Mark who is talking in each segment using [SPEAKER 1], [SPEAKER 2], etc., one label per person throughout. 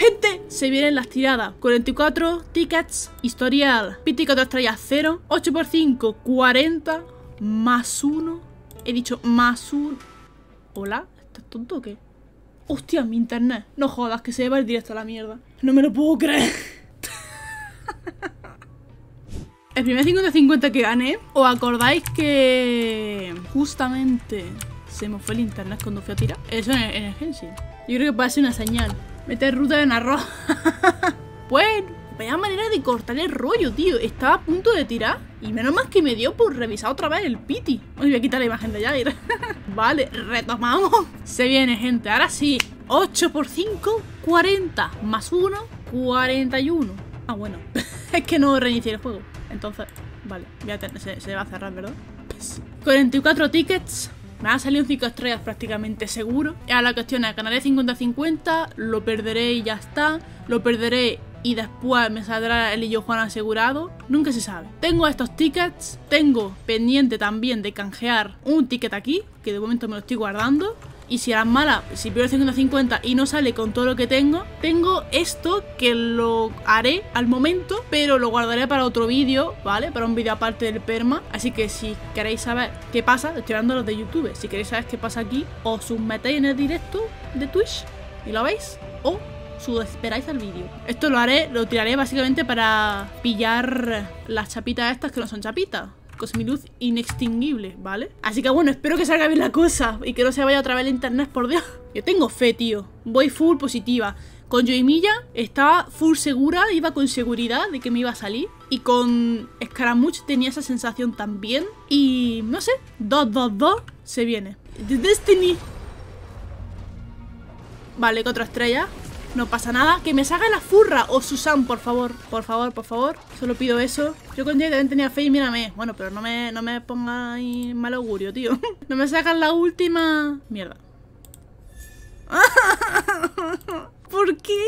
[SPEAKER 1] Gente, se vienen las tiradas. 44 tickets, historial. Piti 4 estrellas 0. 8 por 5, 40. Más 1. He dicho más 1. ¿Hola? ¿Estás tonto o qué? Hostia, mi internet. No jodas, que se lleva el directo a la mierda. No me lo puedo creer. El primer 50-50 que gané, ¿os acordáis que justamente se me fue el internet cuando fui a tirar? Eso en el Genshin. Yo creo que puede ser una señal. Meter ruta en arroz. Bueno, vaya manera de cortar el rollo, tío. Estaba a punto de tirar y menos mal que me dio por revisar otra vez el piti. Uy, voy a quitar la imagen de Jair. Vale, retomamos. Se viene, gente. Ahora sí. 8 por 5, 40. Más 1, 41. Ah, bueno. Es que no reinicié el juego. Entonces, vale. Se va a cerrar, ¿verdad? Pues, 44 tickets. Me ha salido un 5 estrellas prácticamente seguro. Y ahora la cuestión es, ganaré 50-50, lo perderé y ya está. Lo perderé y después me saldrá el Illo Juan asegurado. Nunca se sabe. Tengo estos tickets. Tengo pendiente también de canjear un ticket aquí, que de momento me lo estoy guardando. Y si a las malas, si pierdo 50-50 y no sale con todo lo que tengo esto que lo haré al momento, pero lo guardaré para otro vídeo, ¿vale? Para un vídeo aparte del perma. Así que si queréis saber qué pasa, estoy hablando de los de YouTube. Si queréis saber qué pasa aquí, os metéis en el directo de Twitch y lo veis, o esperáis al vídeo. Esto lo tiraré básicamente para pillar las chapitas estas que no son chapitas. Cosmiluz inextinguible, ¿vale? Así que bueno, espero que salga bien la cosa y que no se vaya otra vez el internet, por Dios. Yo tengo fe, tío. Voy full positiva. Con Yoimiya estaba full segura, iba con seguridad de que me iba a salir. Y con Scaramouche tenía esa sensación también. Y no sé, 2-2-2 se viene. The Destiny. Vale, 4 estrellas. No pasa nada. Que me salga la furra o Susan, por favor. Por favor, por favor. Solo pido eso. Yo con Jay también tenía fe y mírame. Bueno, pero no me pongáis mal augurio, tío. No me sacan la última. Mierda. ¿Por qué?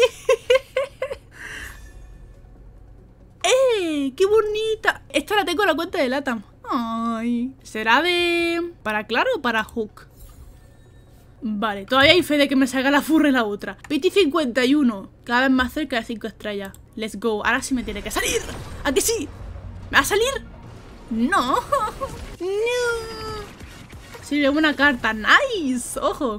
[SPEAKER 1] ¡Qué bonita! Esta la tengo en la cuenta de Latam. Ay. ¿Será de... para Claro o para Hook? Vale, todavía hay fe de que me salga la furra y la otra. Piti 51, cada vez más cerca de 5 estrellas. Let's go, ahora sí me tiene que salir. ¿A que sí? ¿Me va a salir? No. No. Sí, veo una carta, nice. Ojo.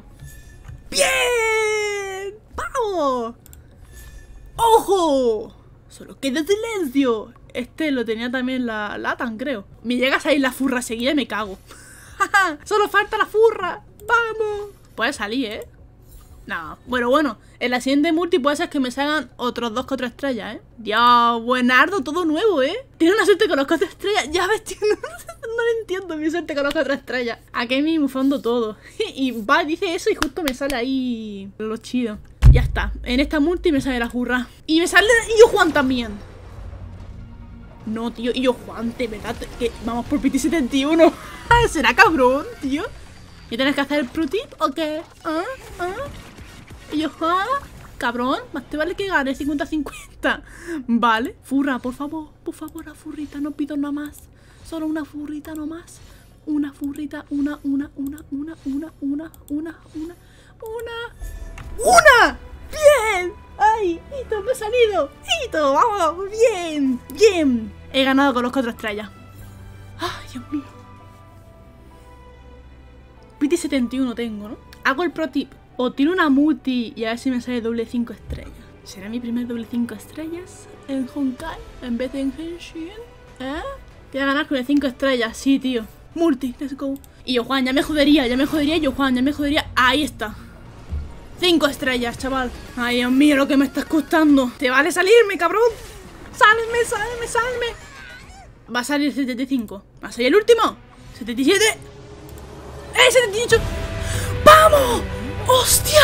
[SPEAKER 1] Bien. ¡Vamos! ¡Ojo! Solo queda silencio. Este lo tenía también la Latam, creo. Me llega a salir la furra seguida y me cago. Solo falta la furra. ¡Vamos! Puede salir, ¿eh? No. Bueno. En la siguiente multi puede ser que me salgan otros 2 4 estrellas, ¿eh? Dios, buenardo, todo nuevo, ¿eh? Tiene una suerte con los 4 estrellas. Ya ves, tío, no entiendo mi suerte con los 4 estrellas. Aquí me bufando todo. Y va, dice eso y justo me sale ahí lo chido. Ya está. En esta multi me sale la furra. Y me sale Illo Juan también. No, tío, Illo Juan, de verdad, que vamos por Piti 71. ¿Será cabrón, tío? ¿Y tienes que hacer el pro tip o qué? Illo Juan, cabrón, más te vale que gane 50-50. Vale, furra, por favor, la furrita, no pido nada más. Solo una furrita nomás. Una furrita, una. ¡Bien! ¡Ay! ¡Hito, me he salido! ¡Hito! ¡Vamos! ¡Bien! ¡Bien! He ganado con los 4 estrellas. ¡Ay, Dios mío! Piti 71 tengo, ¿no? Hago el pro tip. O tiro una multi y a ver si me sale doble 5 estrellas. ¿Será mi primer doble 5 estrellas en Honkai en vez de en Genshin? ¿Eh? Voy a ganar con el 5 estrellas, sí, tío. Multi, let's go. Y yo, Juan, ya me jodería, yo, Juan, ya me jodería. Ahí está. 5 estrellas, chaval. Ay, Dios mío, lo que me estás costando. ¿Te vale salirme, cabrón? Sálme. Va a salir 75. ¿Va a salir el último? 77. 78. ¡Vamos! ¡Hostia!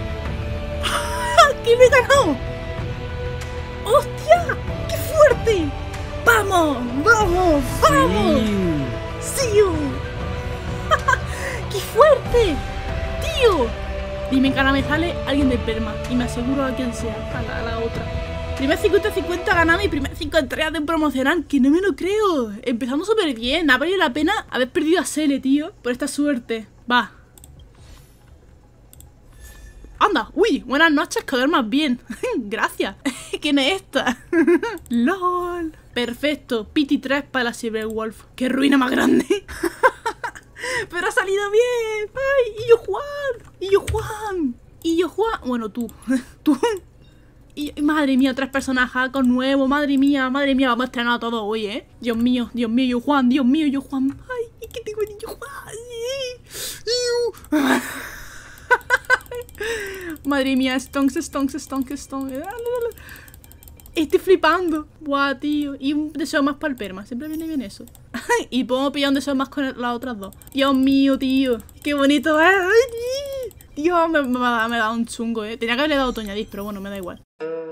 [SPEAKER 1] ¡Que me he ganado! ¡Hostia! ¡Qué fuerte! ¡Vamos! ¡Sí! ¡Qué fuerte! ¡Tío! Dime que ahora me sale alguien del perma y me aseguro a quien sea, a la otra. Primer 50-50 ganado mi primer 5 estrellas de promocional, que no me lo creo. Empezando súper bien, ha valido la pena haber perdido a Sele, tío, por esta suerte. Va. ¡Anda! ¡Uy! Buenas noches, que duermas bien. Gracias. ¿Quién es esta? ¡Lol! Perfecto. Pity 3 para la Cyberwolf. ¡Qué ruina más grande! ¡Pero ha salido bien! ¡Ay! ¡Y yo Juan! ¡Y yo Juan! ¡Y yo Juan! Bueno, tú. Tú. Y madre mía, 3 personajes nuevos. Madre mía, vamos a estrenar todo hoy, ¿eh? Dios mío, yo Juan, Dios mío, yo Juan. ¡Ay! ¿Qué tengo en yo Juan? Madre mía, stonks. Estoy flipando. Buah, tío. Y un deseo más para el perma. Siempre viene bien eso. Y puedo pillar un deseo más con las otras dos. Dios mío, tío. Qué bonito es. Dios, me da un chungo, Tenía que haberle dado Toñadís, pero bueno, me da igual.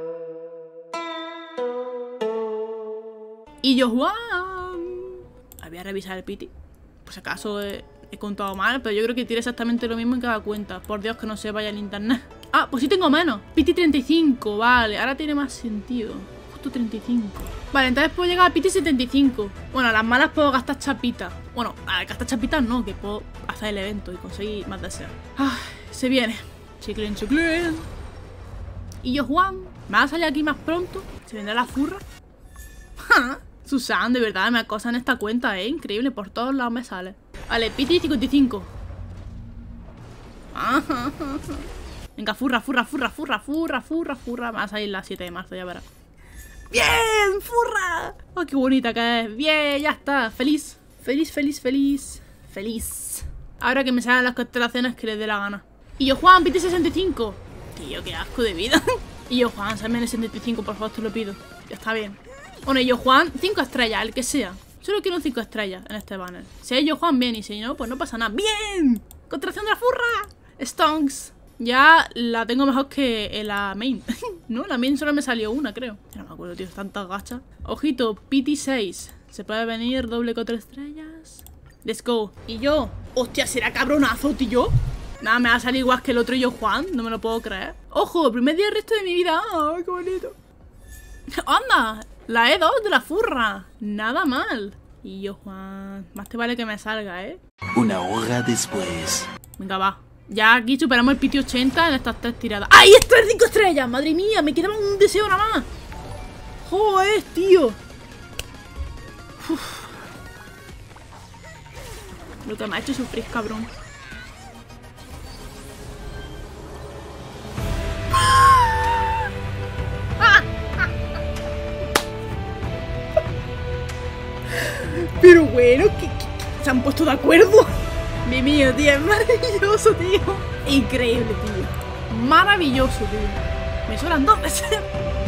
[SPEAKER 1] Y yo, Juan. Voy a revisar el piti. Por si acaso he contado mal, pero yo creo que tiene exactamente lo mismo en cada cuenta. Por Dios, que no se vaya el internet. Ah, pues sí tengo menos. Piti 35, vale. Ahora tiene más sentido. Justo 35. Vale, entonces puedo llegar a Piti 75. Bueno, a las malas puedo gastar chapitas. Bueno, a gastar chapitas no, que puedo hacer el evento y conseguir más deseos. Ay, se viene. Chiclin. Y yo, Juan, ¿me va a salir aquí más pronto? ¿Se vendrá la furra? Susan, de verdad, me acosan esta cuenta, increíble, por todos lados me sale. Vale, Piti 55. Venga, furra. Me va a salir la 7 de marzo, ya verás. ¡Bien! ¡Furra! ¡Oh, qué bonita que es! ¡Bien! Ya está. Feliz. Ahora que me salen las constelaciones que les dé la gana. Y yo, Juan, Piti 65. Tío, qué asco de vida. Y yo, Juan, salme en el 75, por favor, te lo pido. Ya está bien. Bueno, y yo, Juan, 5 estrellas, el que sea. Solo quiero un 5 estrellas en este banner. Si hay yo, Juan, bien. Y si no, pues no pasa nada. ¡Bien! ¡Contracción de la furra! Stonks. Ya la tengo mejor que la main. No, la main solo me salió una, creo. No me acuerdo, tío, tantas gachas. Ojito, Piti 6. Se puede venir doble 4 estrellas. Let's go. Y yo, hostia, será cabronazo, tío. Nada, me va a salir igual que el otro yo, Juan. No me lo puedo creer. Ojo, primer día del resto de mi vida. ¡Ay, qué bonito! ¡Anda! La E2 de la furra. Nada mal. Y yo, Juan, más te vale que me salga,
[SPEAKER 2] Una hora después.
[SPEAKER 1] Venga, va. Ya aquí superamos el Piti 80 en estas 3 tiradas. ¡Ay, esto es 5 estrellas! ¡Madre mía! Me quedaba un deseo nada más. ¡Joder, tío! Uf. Lo que me ha hecho sufrir, cabrón. Pero bueno, que se han puesto de acuerdo. Mi mío, tío, es maravilloso, tío. Increíble, tío. Maravilloso, tío. Me sobran 2 veces.